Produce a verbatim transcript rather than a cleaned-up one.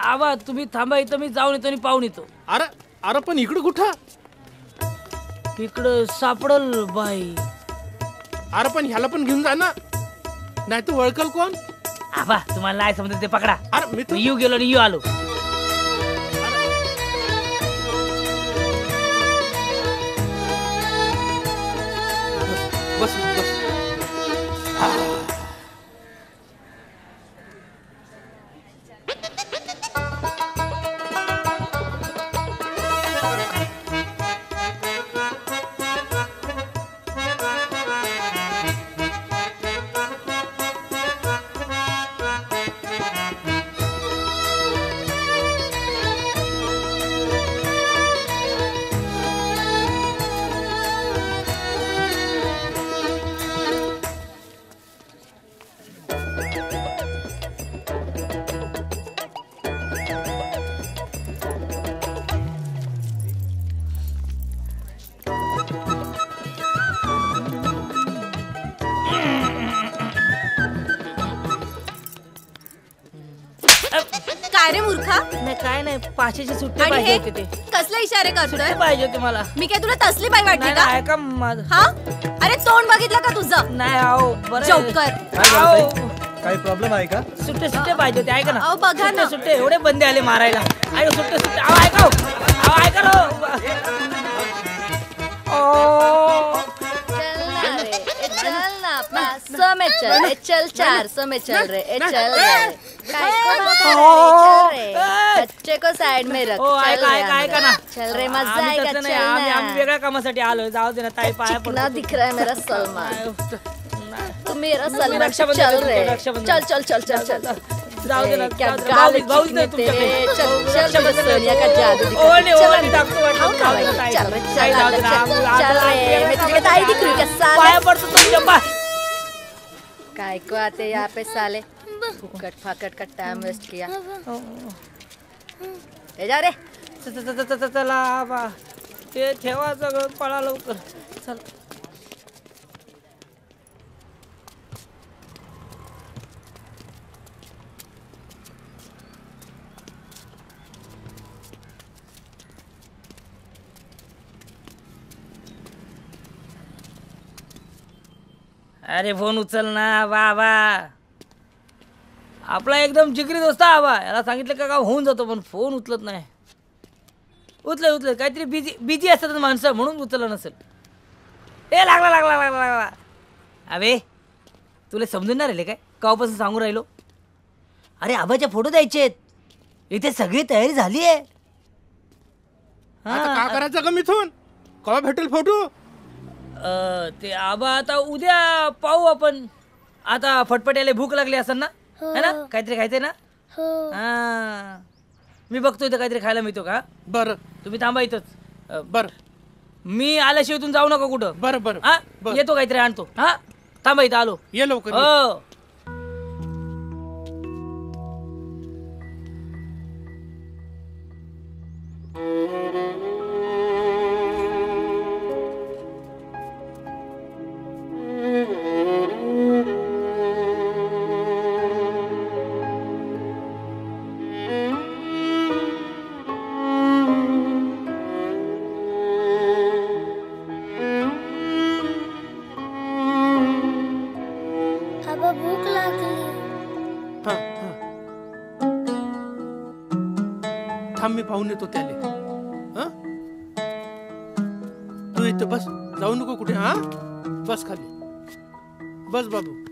आबा तुम्ही थांबा इथं, मी जाऊन येतो आणि पाहून येतो. अरे अरे पण इकडं कुठं? इकडं सापडल बाई. अरे पण ह्याला पण घेऊन जा ना, नाही तर वळकल कोण? आबा तुम्हाला नाही समजत ते पकडा. अरे मी मी येऊ गेलो आणि येऊ आलो. बस बस. काय रे मूर्खा? नाही काय नाही, पाचशेचे सुट्टे पाहिजे होते ते. कसले इशारे करतोय? पाहिजे होते मला. मी काय तुला तसली बाई वाटली का? ऐका माझं. हा अरे तोंड बघितलं का तुझं? नाही आओ बरं चौकर. काही प्रॉब्लेम आहे का? सुट्टे सुट्टे पाहिजे होते, ऐका ना. अहो बघा ना, सुट्टे एवढे बंदे आले मारायला. ऐका सुट्टे सुट्टे. आओ ऐका आओ ऐका लो. चल ना पाँच सौ में चल, ए चल चार सौ में चल रे, ए चल रे. काय चल रे, बच्चे को साइड में रख. ऐका ऐका ऐका ना. चल रे मजा आएगा. चल ना, आम्ही वेगळ्या कामासाठी आलोय. जाऊ दे ना ताई, पाया पडतो. कितना दिख रहा है मेरा सलमान. तू मेरा सलमान. चल रे, चल चल चल चल चल. जाऊ दे ना. क्या गाल कितने तेरे. चल चल सोनिया का जादू दिखा. चल चल चल रे, मैं तुझे ताई दिख रही है साले. पाया पडतो तुमच्या पाय. काय को आते यहाँ पे साले. फुकट फाकट का टाइम वेस्ट किया. ए जा रे. चला बा, ते ठेवा सगळं, पळा लवकर. चल. अरे फोन उचल ना बाबा. आपला एकदम जिगरी दोस्त आबा. याला सांगितलं का काम होऊन जातो, पण फोन उचलत नाही. उचल उचल काहीतरी बिझी बिझी असतात माणसं, म्हणून उचललं नसेल. ए लागला लागला लागला लागला. अबे तुला समजून नाही राहिले काय? कावापासून सांगून राहिलो. अरे आबाचे फोटो द्यायचे आहेत. इथे सगळी तयारी झाली आहे. आता काय करायचं का मिथून? केव्हा भेटेल फोटो? ते आबा आता उद्या पाहू आपण. आता फटफट्याला भूक लागली असेल ना, है ना? काहीतरी खायचंय ना? हा मी बघतो इथं काहीतरी खायला मिळतो का. बरं तुम्ही थांबा इथंच. बरं मी आल्याशिवाय इथून जाऊ नका कुठं. बरं बरं हा येतो, काहीतरी आणतो. हा थांबा इथं आलो. ये लवकर. हो भूक लागली. थांब मी पाहून येतो त्याले. तू इथं बस, जाऊ नको कुठे. हा बस खाली बस बाबू.